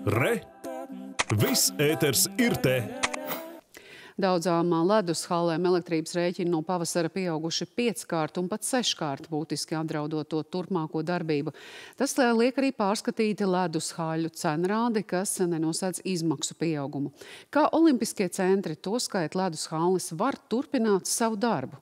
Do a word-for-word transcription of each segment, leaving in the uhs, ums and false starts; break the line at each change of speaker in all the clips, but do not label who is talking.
Re! Viss ēters ir te!
Daudzām ledus hallēm elektrības rēķini no pavasara pieauguši pieckārt un pat seškārt, būtiski apdraudot to turpmāko darbību. Tas liek arī pārskatīt ledus haļu cenrādi, kas nenosedz izmaksu pieaugumu. Kā olimpiskie centri, toskait ledus halles, var turpināt savu darbu?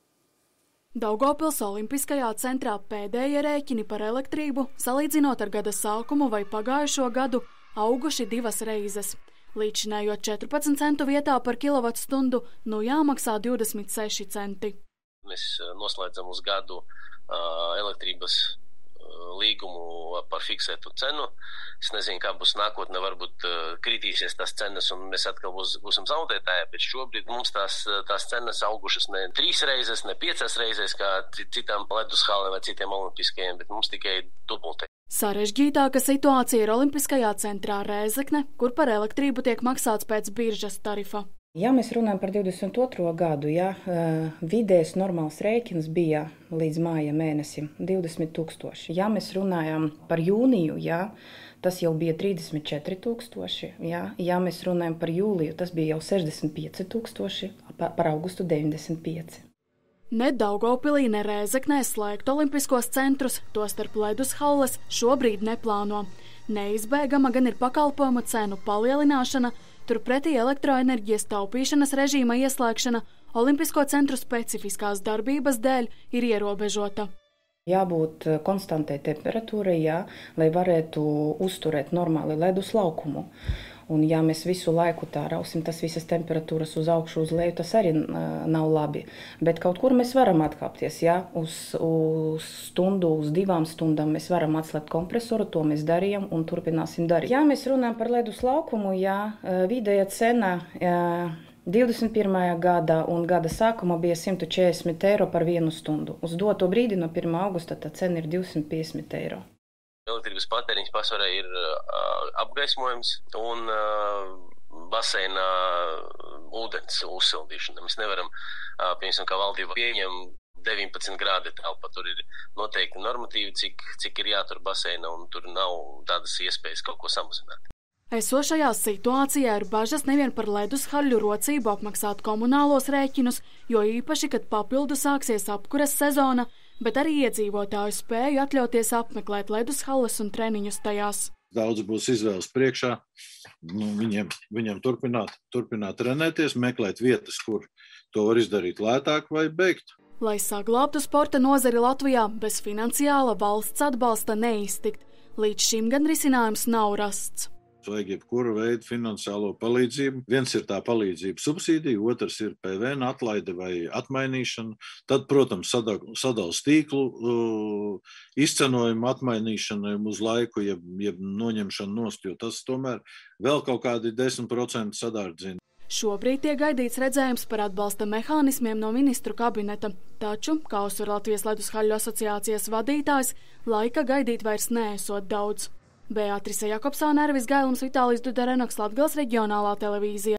Daugavpils Olimpiskajā centrā pēdējie rēķini par elektrību, salīdzinot ar gada sākumu vai pagājušo gadu, auguši divas reizes. Līdzinējot četrpadsmit centu vietā par kilovatstundu, nu jāmaksā divdesmit seši centi.
Mēs noslēdzam uz gadu uh, elektrības uh, līgumu par fiksētu cenu. Es nezinu, kā būs nākotnē, varbūt uh, kritīsies tās cenas un mēs atkal būs, būsim zaudētāji, bet šobrīd mums tās, tās cenas augušas ne trīs reizes, ne piecas reizes, kā citām ledus hallēm vai citiem olimpiskajiem, bet mums tikai dubultē.
Sarežģītāka situācija ir Olimpiskajā centrā Rēzekne, kur par elektrību tiek maksāts pēc biržas tarifa.
Ja mēs runājam par divdesmit otro gadu, ja vidējs normāls rēķins bija līdz māja mēnesim divdesmit tūkstoši. Ja mēs runājam par jūniju, ja, tas jau bija trīsdesmit četri tūkstoši. Ja, ja mēs runājam par jūliju, tas bija jau sešdesmit pieci tūkstoši, par augustu deviņdesmit pieci.
Ne Daugavpilī, ne Rēzeknē slēgt olimpiskos centrus, tostarp ledus halles, šobrīd neplāno. Neizbēgama gan ir pakalpojumu cenu palielināšana, turpretī elektroenerģijas taupīšanas režīma ieslēgšana olimpisko centru specifiskās darbības dēļ ir ierobežota.
Jābūt konstantai temperatūrai, jā, lai varētu uzturēt normāli ledus laukumu. Un ja mēs visu laiku tā rausim, tas visas temperatūras uz augšu, uz leju, tas arī nav labi. Bet kaut kur mēs varam atkāpties, ja? uz, uz stundu, uz divām stundām mēs varam atslēgt kompresoru, to mēs darījam un turpināsim darīt. Ja mēs runājam par ledus laukumu, ja, vidēja cena divdesmit pirmajā gadā un gada sākumā bija simt četrdesmit eiro par vienu stundu. Uz doto brīdi no pirmā augusta tā cena ir divsimt piecdesmit eiro.
Elektrības patēriņš pārsvarā ir uh, apgaismojums un uh, baseinā ūdens uzsildīšana. Mēs nevaram, uh, piemēram, kā valdība pieņem deviņpadsmit grādi telpa. Tur ir noteikti normatīvi, cik, cik ir jātur baseina, un tur nav tādas iespējas kaut ko samazināt.
Esošajā situācijā ir bažas nevien par ledus haļu rocību apmaksāt komunālos rēķinus, jo īpaši, kad papildu sāksies apkures sezona, bet arī iedzīvotāju spēju atļauties apmeklēt ledus halles un treniņus tajās.
Daudz būs izvēles priekšā, nu, viņiem, viņiem turpināt, turpināt trenēties, meklēt vietas, kur to var izdarīt lētāk vai beigt.
Lai saglābtu sporta nozari Latvijā, bez finansiāla valsts atbalsta neiztikt. Līdz šim gan risinājums nav rasts.
Vajag jebkura veida finansiālo palīdzību. Viens ir tā palīdzība subsīdija, otrs ir P V N atlaide vai atmainīšana. Tad, protams, sadals tīklu uh, izcenojumu atmainīšana uz laiku, jeb, jeb noņemšana nost, jo tas tomēr vēl kaut kādi desmit procenti sadārdzina.
Šobrīd tiek gaidīts redzējums par atbalsta mehānismiem no ministru kabineta. Taču, kā uzsver Latvijas ledus haļu asociācijas vadītājs, laika gaidīt vairs neesot daudz. Beatrice Jakobsone, Ervis Gailums, Vitālijs Duderenoks, Latgales reģionālā televīzija.